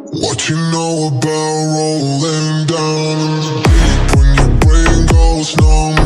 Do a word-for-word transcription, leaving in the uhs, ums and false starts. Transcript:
What you know about rolling down in the deep when your brain goes numb?